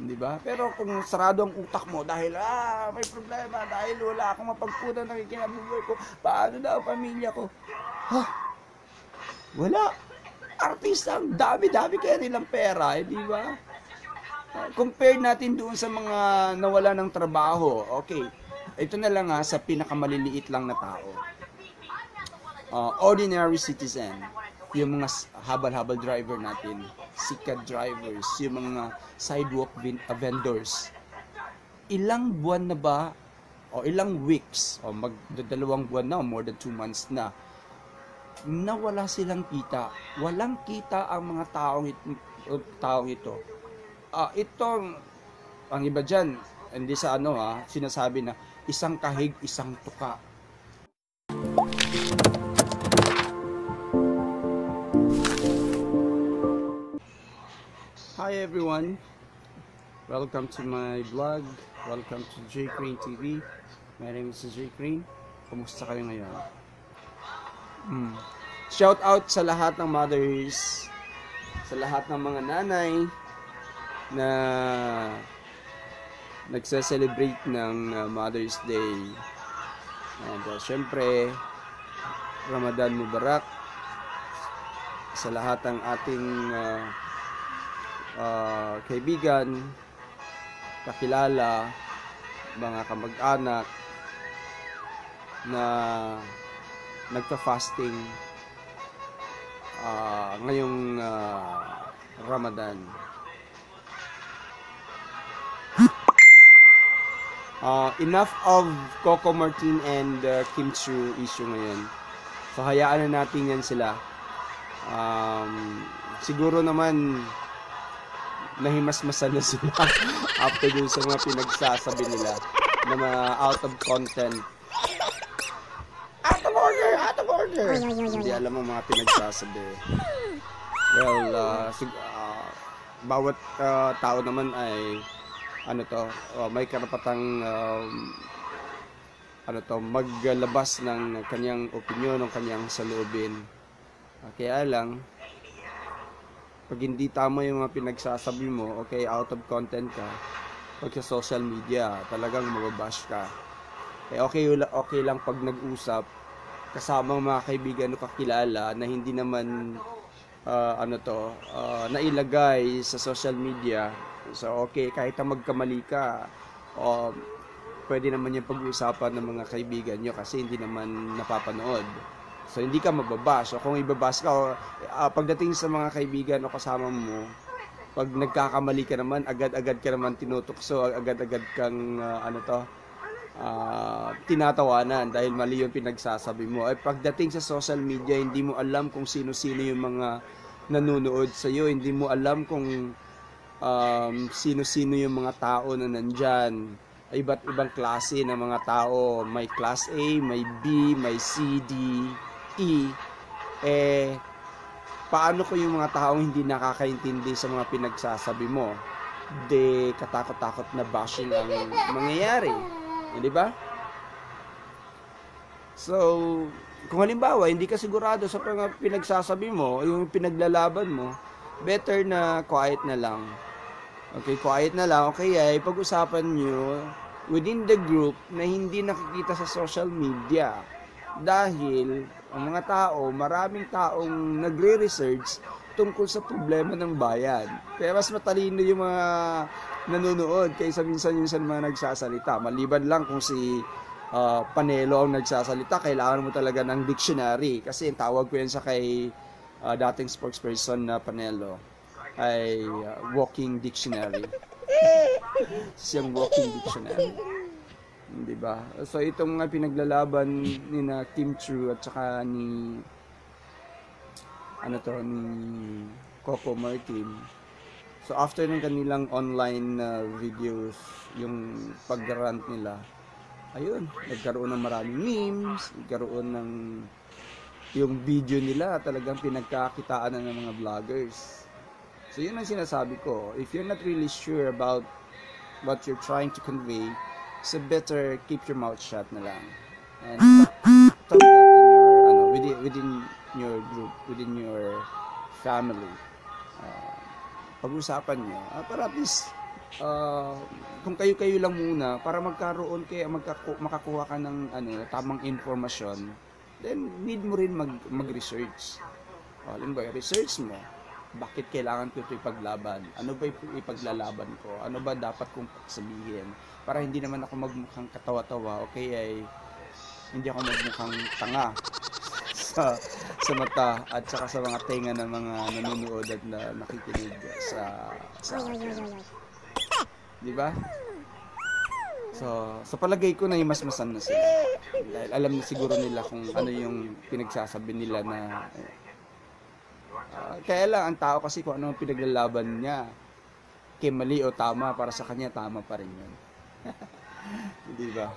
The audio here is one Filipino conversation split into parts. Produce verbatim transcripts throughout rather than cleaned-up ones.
Di ba? Pero kung sarado ang utak mo dahil ah, may problema, dahil wala akong mapagpunan ng ikinabubuhay ko, paano na ang pamilya ko? Ha? Wala. Artista, ang dami-dami kaya nilang pera, eh, di ba? Uh, compare natin doon sa mga nawala ng trabaho. Okay. Ito na lang ha, sa pinakamaliliit lang na tao. Uh, ordinary citizen, yung mga habal-habal driver natin, sikat drivers, yung mga sidewalk vendors. Ilang buwan na ba, o ilang weeks, o magdadalawang buwan na, o more than two months na, na wala silang kita. Walang kita ang mga taong ito. Taong ito. Uh, itong, ang iba dyan, hindi sa ano ha, sinasabi na, isang kahig, isang tuka. Hi everyone, welcome to my vlog, welcome to J Crane T V. My name is J Crane. Kumusta kayo ngayon? Mm. Shout out sa lahat ng mothers, sa lahat ng mga nanay na nagse-celebrate ng uh, Mother's Day. And uh, syempre, Ramadan Mubarak sa lahat ng ating uh, Uh, kaibigan, kakilala, mga kamag-anak na nagpa-fasting uh, ngayong uh, Ramadan. Uh, enough of Coco Martin and uh, Kim Chiu issue ngayon. So hayaan na natin yan sila. Um, siguro naman nahimasmasan na sila after dun sa mga pinagsasabi nila na mga out of content. Out of order! Out of order! Hindi alam mo mga pinagsasabi. Well, uh, sig- uh, bawat uh, tao naman ay ano to, uh, may karapatang um, ano to, maglabas ng kanyang opinion, ng kanyang saloobin. Uh, kaya lang, pag hindi tama yung mga pinagsasabi mo, okay, out of content ka, pag sa social media, talagang mababash ka. Eh, okay, okay lang pag nag-usap, kasama mga kaibigan o kakilala na hindi naman, uh, ano to, uh, nailagay sa social media. So, okay, kahit na magkamali ka, uh, pwede naman yung pag-uusapan ng mga kaibigan nyo kasi hindi naman napapanood. So, hindi ka mababash. O kung ibabash ka, o, uh, pagdating sa mga kaibigan o kasama mo, pag nagkakamali ka naman, agad-agad ka naman tinutukso, agad-agad kang, uh, ano to, uh, tinatawanan dahil mali yung pinagsasabi mo. Ay, pagdating sa social media, hindi mo alam kung sino-sino yung mga nanonood sa'yo. Hindi mo alam kung um, sino-sino yung mga tao na nandyan. Iba't ibang klase ng mga tao. May class A, may B, may C, D, E, eh, paano ko yung mga taong hindi nakakaintindi sa mga pinagsasabi mo? De, katakot-takot na bashing ang mangyayari. Eh, di ba? So, kung halimbawa, hindi ka sigurado sa mga pinagsasabi mo, yung pinaglalaban mo, better na quiet na lang. Okay, quiet na lang. Okay, ay pag-usapan nyo within the group na hindi nakikita sa social media. Dahil ang mga tao, maraming taong nagre-research tungkol sa problema ng bayan. Kaya mas matalino yung mga nanonood kaysa minsan yung sa mga nagsasalita. Maliban lang kung si uh, Panelo ang nagsasalita, kailangan mo talaga ng dictionary. Kasi tawag ko yan sa kay uh, dating spokesperson na Panelo ay uh, walking dictionary. Siyang walking dictionary. Diba? So itong mga pinaglalaban ni na Kim Chiu at saka ni ano to ni Coco Martin. So after ng kanilang online uh, videos, yung pag-rant nila, ayun, nagkaroon ng maraming memes, nagkaroon ng yung video nila talagang pinagkakitaan na ng mga vloggers. So yun ang sinasabi ko, if you're not really sure about what you're trying to convey, so better keep your mouth shut na lang. And talk, talk that in your, ano, within, within your group, within your family. Uh, pag-usapan nyo, uh, para at least uh, kung kayo-kayo lang muna para magkaroon kayo magkaku- makakuha ka ng ano tamang informasyon, then need mo rin mag mag-research. O, halimbawa, research mo, bakit kailangan ko ito ipaglaban? Ano ba ipaglalaban ko? Ano ba dapat kong sabihin? Para hindi naman ako magmukhang katawa-tawa o kaya ay hindi ako magmukhang tanga sa sa mata at saka sa mga tenga ng mga nanonood at na nakikinig sa sa akin. Di ba? So, sa palagay ko na mas-masan na sila. Dahil alam na siguro nila kung ano yung pinagsasabi nila na uh, kaya lang ang tao kasi kung ano ang pinaglalaban niya kay mali o tama, para sa kanya tama pa rin yun. Di ba?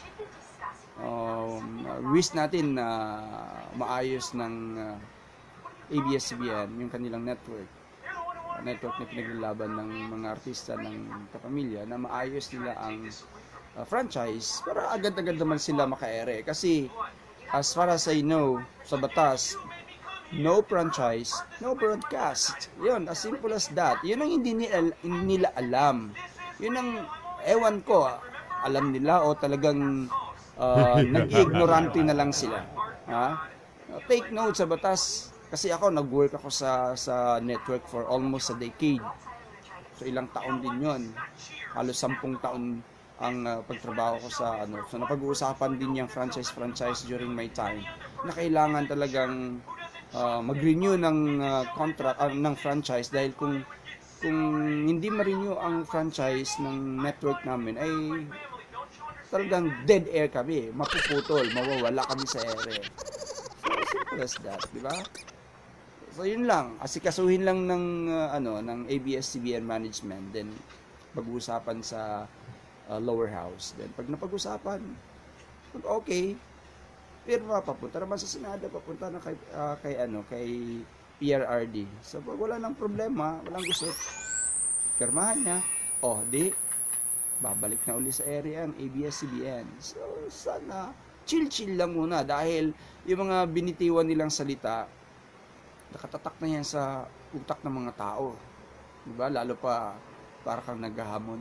Um, wish natin na uh, maayos ng uh, A B S C B N yung kanilang network network na pinaglalaban ng mga artista ng kapamilya, na maayos nila ang uh, franchise para agad-agad naman sila makaere. Kasi as far as I know, sa batas, no franchise, no broadcast. Yun, as simple as that. Yun ang hindi nila, nila alam. Yun ang, ewan ko, alam nila o talagang uh, nag-ignorante na lang sila. Ha? Take note sa batas. Kasi ako, nag-work ako sa sa network for almost a decade. So, ilang taon din yon. Halos sampung taon ang uh, pagtrabaho ko sa ano. So, napag-uusapan din yung franchise-franchise during my time na kailangan talagang uh, mag-renew ng uh, contract, uh, ng franchise, dahil kung kung hindi ma-renew ang franchise ng network namin, ay talagang dead air kami, mapuputol, mawawala kami sa ere. So, simple as that, di ba? So yun lang, asikasuhin lang ng uh, ano ng A B S C B N management, then pag-uusapan sa uh, lower house. Then pag napag-usapan, pag okay, pero papunta naman sa Senado, papunta na kay uh, kay ano, kay P R R D. So pag wala nang problema, walang gusto, pirmahan niya. Oh, di babalik na uli sa area ang A B S C B N. So sana chill-chill lang muna, dahil yung mga binitiwan nilang salita nakatatak na yan sa utak ng mga tao. Diba? Lalo pa, para kang naghahamon.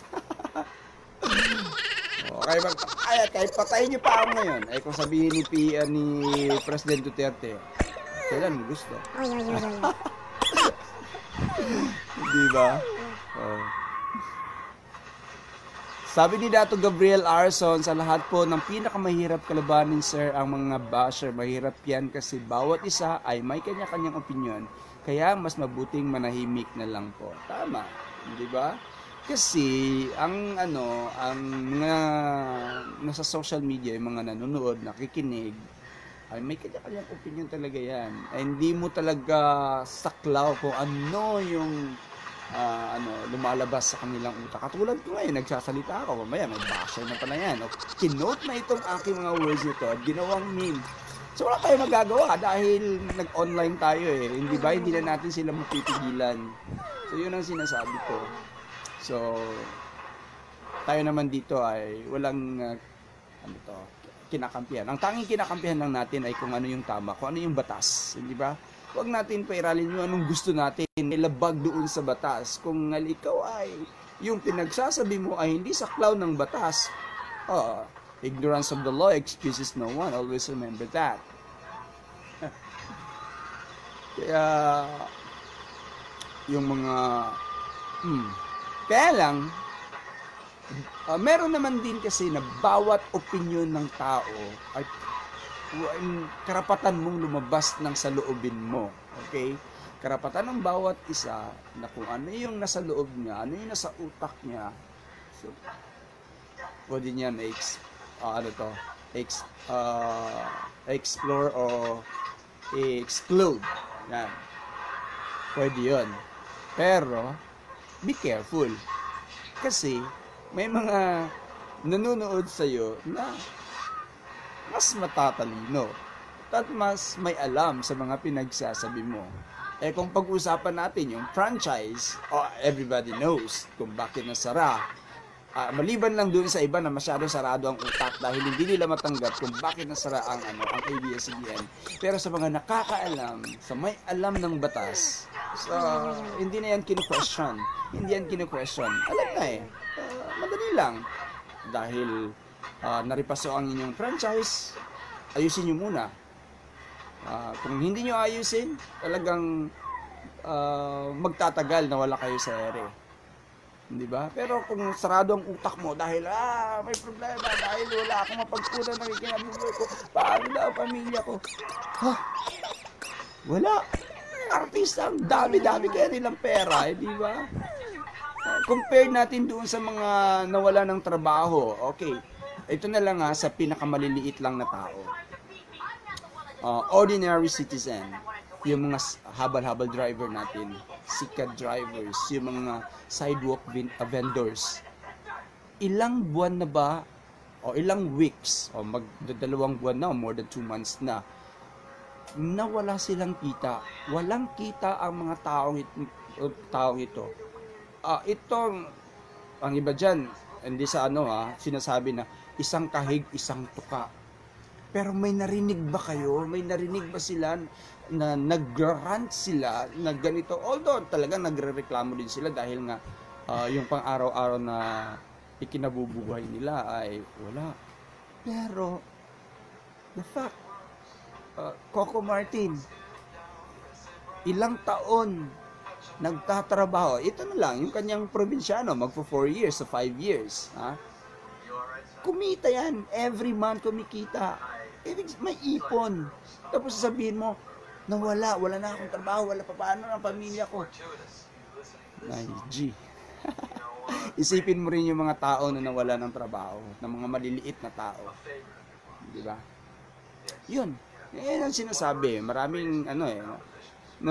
Okay, mag ay, kahit patayin niyo pa ako ngayon, ay kung sabihin ni, P, uh, ni President Duterte, kailan mo gusto? Diba? Oh. Sabi ni Dato Gabriel Arson, sa lahat po ng pinakamahirap kalabanin, sir, ang mga basher. Mahirap yan kasi bawat isa ay may kanya-kanyang opinion. Kaya mas mabuting manahimik na lang po. Tama, di ba? Kasi ang ano, ang mga nasa social media, yung mga nanonood, nakikinig, ay may kanya-kanyang opinion talaga yan. Ay hindi mo talaga saklaw kung ano yung Uh, ano, lumalabas sa kanilang utak. Katulad ko ngayon, nagsasalita ako, mamaya may basher na pala yan. O, kinote na itong aking mga words nito at ginawang meme. So wala tayo magagawa dahil nag-online tayo eh. Hindi ba? Hindi na natin sila mapipigilan. So yun ang sinasabi ko. So tayo naman dito ay walang uh, ano to, kinakampihan. Ang tanging kinakampihan lang natin ay kung ano yung tama, kung ano yung batas. Hindi ba? Huwag natin pairalin yung anong gusto natin, ilabag doon sa batas. Kung ikaw ay, yung pinagsasabi mo ay hindi saklaw ng batas, uh, ignorance of the law excuses no one. Always remember that. Kaya, yung mga, hmm, kaya lang, uh, meron naman din kasi na bawat opinion ng tao ay karapatan mong lumabas ng saloobin mo. Okay? Karapatan ng bawat isa na kung ano yung nasa loob niya, ano yung nasa utak niya. So, pwede niya na-ex, uh, ano to, ex, uh, explore o exclude. Yan. Pwede yun. Pero, be careful. Kasi, may mga nanonood sa'yo na mas matatalino at mas may alam sa mga pinagsasabi mo. Eh kung pag-usapan natin yung franchise, oh, everybody knows kung bakit nasara. Uh, maliban lang doon sa iba na masyado sarado ang utak dahil hindi nila matanggap kung bakit nasara ang, ano, ang A B S C B N. Pero sa mga nakakaalam, sa may alam ng batas, so, hindi na yan kinu-question. Hindi yan kinu-question. Alam na eh. Uh, madali lang. Dahil uh, naripaso ang inyong franchise, ayusin nyo muna. Uh, kung hindi nyo ayusin, talagang uh, magtatagal na wala kayo sa ere. Di ba? Pero kung sarado ang utak mo dahil ah, may problema dahil wala akong mapagkunan ng ikinabubuhay ko, paano na ang pamilya ko? Ha? Wala. Artista, ang dami-dami kaya nilang pera, eh, di ba? Uh, compare natin doon sa mga nawala ng trabaho. Okay. Ito na lang ha, sa pinakamaliliit lang na tao. Uh, ordinary citizen. Yung mga habal-habal driver natin, sikat drivers, yung mga sidewalk vendors. Ilang buwan na ba, o ilang weeks, o magdadalawang buwan na, o more than two months na, na wala silang kita. Walang kita ang mga taong ito. Taong ito. Uh, itong, ang iba dyan, hindi sa ano ha, sinasabi na, isang kahig, isang tuka. Pero may narinig ba kayo? May narinig ba sila na nag-rant sila na ganito? Although talagang nagre-reklamo din sila dahil nga uh, yung pang-araw-araw na ikinabubuhay nila ay wala. Pero the fact, uh, Coco Martin, ilang taon nagtatrabaho. Ito na lang, yung kanyang probinsyano, magpo four years, so five years. Ha? Kumita yan. Every month kumikita. Ibig may ipon. Tapos sasabihin mo, nawala, wala na akong trabaho, wala pa paano ang pamilya ko. Ay, G. Isipin mo rin yung mga tao na nawala ng trabaho, ng mga maliliit na tao. Di ba? Yun. Yan ang sinasabi. Maraming, ano eh, na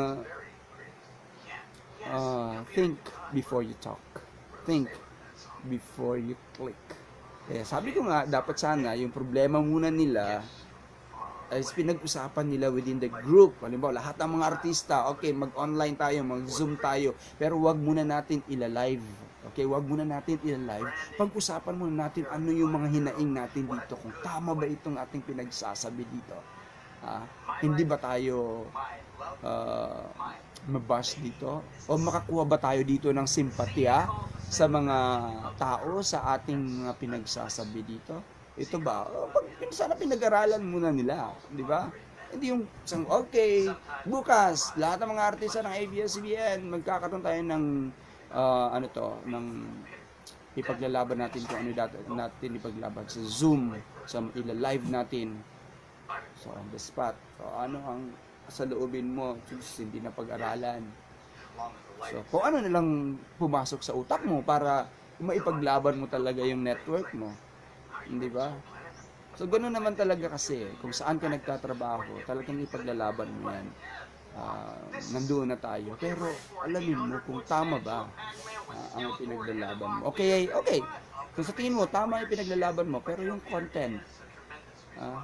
uh, think before you talk. Think before you click. Eh, sabi ko nga, dapat sana, yung problema muna nila, ay pinag-usapan nila within the group. Halimbawa, lahat ng mga artista, okay, mag-online tayo, mag-zoom tayo, pero wag muna natin ila-live. Okay, wag muna natin ila-live. Pag-usapan muna natin ano yung mga hinaing natin dito, kung tama ba itong ating pinagsasabi dito. Ah, hindi ba tayo uh, mabash dito? O makakuha ba tayo dito ng simpatya sa mga tao sa ating mga pinagsasabi dito? Ito ba? Pag, sana pinag-aralan muna nila, di ba? Hindi yung, okay, bukas, lahat ng mga artista ng A B S C B N, magkakaroon tayo ng, uh, ano to, ng ipaglalaban natin kung ano dati, natin ipaglaban sa Zoom, sa ila-live natin. So, on the spot. So, ano ang sa loobin mo? Hindi na pag-aralan. So, kung ano nilang pumasok sa utak mo para maipaglaban mo talaga yung network mo. Hindi ba? So, ganoon naman talaga kasi. Kung saan ka nagtatrabaho, talagang ipaglalaban mo yan. Uh, nandoon na tayo. Pero, alamin mo kung tama ba uh, ang pinaglalaban mo. Okay, okay. Kung sa tingin mo, tama yung pinaglalaban mo, pero yung content, uh,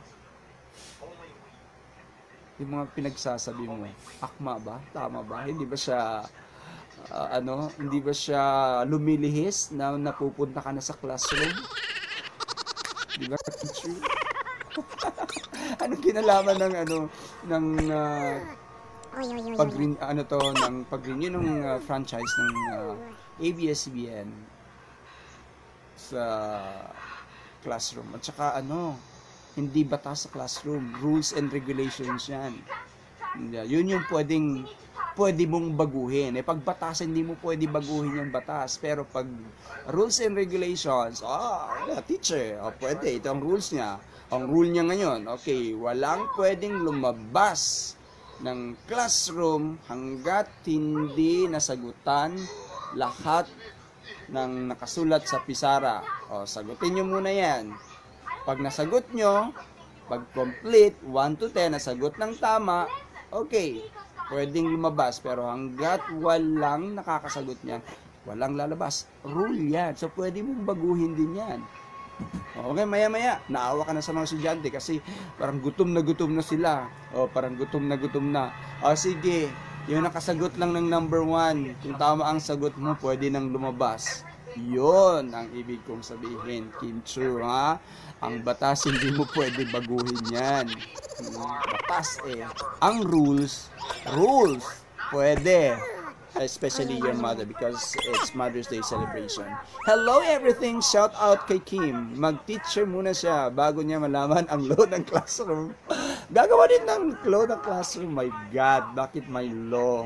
yung mga pinagsasabi mo, akma ba? Tama ba? Hindi ba siya, uh, ano, hindi ba siya lumilihis na napupunta ka na sa classroom? Di ba, Chiu? Anong kinalaman ng, ano, ng, uh, pag ano to, ng pag-renew ng uh, franchise ng uh, A B S C B N sa classroom? At saka, ano, hindi batas sa classroom, rules and regulations yan. Yun yung pwedeng pwede mong baguhin. Eh, pag batas, hindi mo pwede baguhin yung batas. Pero pag rules and regulations, ah, oh, teacher, oh, pwede, ito ang rules niya. Ang rule niya ngayon, okay, walang pwedeng lumabas ng classroom hanggat hindi nasagutan lahat ng nakasulat sa pisara. O, sagutin nyo muna yan. Pag nasagot nyo, pag complete, one to ten, nasagot ng tama, okay, pwedeng lumabas. Pero hanggat walang nakakasagot niyan, walang lalabas. Rule yan. So, pwede mong baguhin din yan. Okay, maya-maya, naawa ka na sa mga estudyante kasi parang gutom na gutom na sila. O, parang gutom na gutom na. O, sige, yung nakasagot lang ng number one, kung tama ang sagot mo, pwede nang lumabas. Yun ang ibig kong sabihin, Kim Chiu, ha? Ang batas, hindi mo pwede baguhin yan. Batas eh. Ang rules, rules, pwede. Especially your mother because it's Mother's Day celebration. Hello everything! Shout out kay Kim. Mag-teacher muna siya bago niya malaman ang load ng classroom. Gagawa din ng load ng classroom. My God, bakit may law?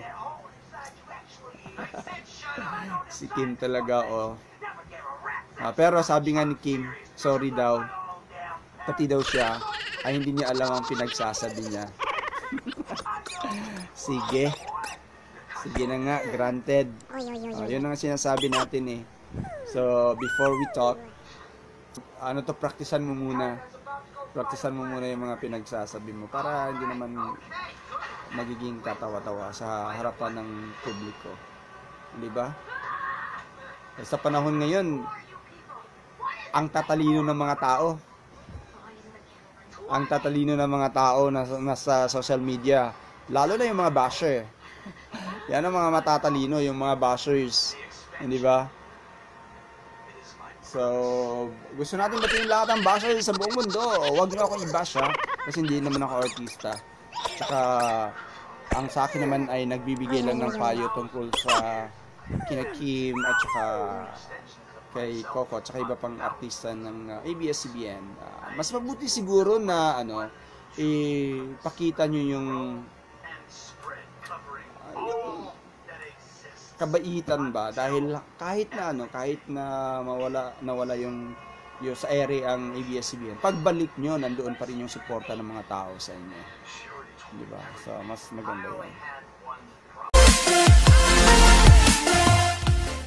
Si Kim talaga, oh. Ah, pero sabi nga ni Kim, sorry daw. Pati daw siya, ay hindi niya alam ang pinagsasabi niya. Sige. Sige na nga, granted. Uh, yun ang sinasabi natin eh. So, before we talk, ano to, praktisan mo muna. Praktisan mo muna yung mga pinagsasabi mo para hindi naman magiging katawa-tawa sa harapan ng publiko. Di ba? Sa panahon ngayon, ang tatalino ng mga tao, ang tatalino ng mga tao na nasa social media, lalo na yung mga basher. Yan ang mga matatalino, yung mga bashers, hindi ba? So, gusto natin batiin lahat ng bashers sa buong mundo. Huwag niyo ako i-bash, ha? Kasi hindi naman ako artista. Tsaka, ang sa akin naman ay nagbibigay lang ng payo tungkol sa kina Kim at saka kay Coco at saka iba pang artista ng uh, A B S C B N. Uh, mas mabuti siguro na ano, ipakita nyo yung kabaitan ba, dahil kahit na ano, kahit na mawala nawala yung yung sa area ang A B S C B N, pagbalik nyo nandoon pa rin yung suporta ng mga tao sa inyo, di ba? So mas maganda yun.